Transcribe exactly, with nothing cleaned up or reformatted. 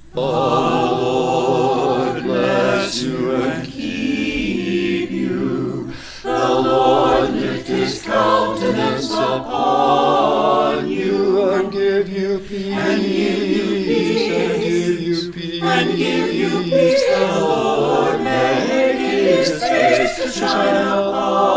The Lord bless you and keep you. The Lord lift his countenance upon you and give you peace. And give you peace. And give you peace. And give you peace. The Lord make his face to shine upon you.